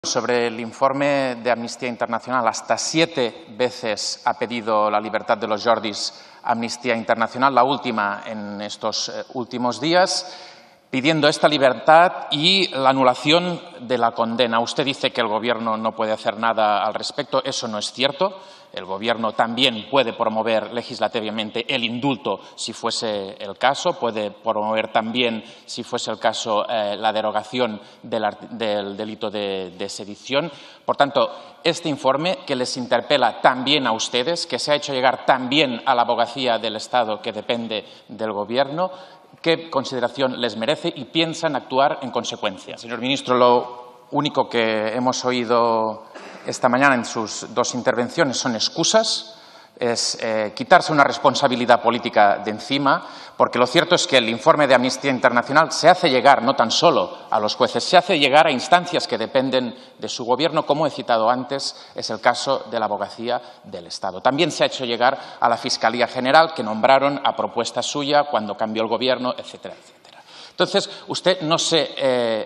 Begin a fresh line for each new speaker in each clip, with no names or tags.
Sobre el informe de Amnistía Internacional, hasta 7 veces ha pedido la libertad de los Jordis Amnistía Internacional, la última en estos últimos días, pidiendo esta libertad y la anulación de la condena. Usted dice que el Gobierno no puede hacer nada al respecto. Eso no es cierto. El Gobierno también puede promover legislativamente el indulto, si fuese el caso. Puede promover también, si fuese el caso, la derogación del delito de sedición. Por tanto, este informe, que les interpela también a ustedes, que se ha hecho llegar también a la abogacía del Estado, que depende del Gobierno, ¿qué consideración les merece y piensan actuar en consecuencia? Señor ministro, lo único que hemos oído esta mañana en sus dos intervenciones son excusas, es quitarse una responsabilidad política de encima, porque lo cierto es que el informe de Amnistía Internacional se hace llegar no tan solo a los jueces, se hace llegar a instancias que dependen de su Gobierno, como he citado antes, es el caso de la Abogacía del Estado. También se ha hecho llegar a la Fiscalía General, que nombraron a propuesta suya cuando cambió el Gobierno, etcétera, etcétera. Entonces, usted no se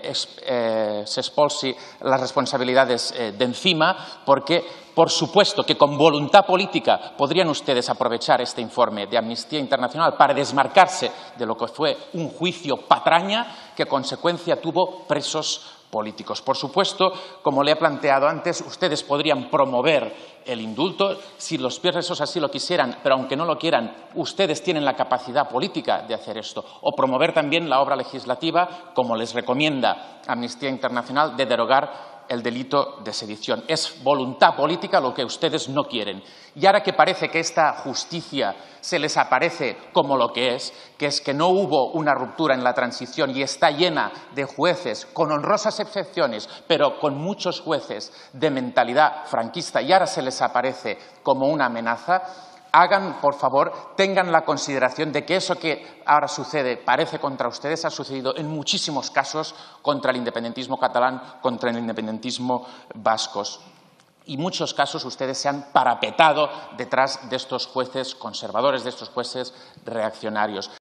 expulse las responsabilidades de encima, porque, por supuesto, que con voluntad política podrían ustedes aprovechar este informe de Amnistía Internacional para desmarcarse de lo que fue un juicio patraña que consecuencia tuvo presos políticos. Por supuesto, como le he planteado antes, ustedes podrían promover el indulto si los presos así lo quisieran, pero aunque no lo quieran, ustedes tienen la capacidad política de hacer esto. O promover también la obra legislativa, como les recomienda Amnistía Internacional, de derogar el delito de sedición. Es voluntad política lo que ustedes no quieren. Y ahora que parece que esta justicia se les aparece como lo que es que no hubo una ruptura en la transición y está llena de jueces, con honrosas excepciones, pero con muchos jueces de mentalidad franquista, y ahora se les aparece como una amenaza, hagan, por favor, tengan la consideración de que eso que ahora sucede, parece contra ustedes, ha sucedido en muchísimos casos contra el independentismo catalán, contra el independentismo vascos. Y en muchos casos ustedes se han parapetado detrás de estos jueces conservadores, de estos jueces reaccionarios.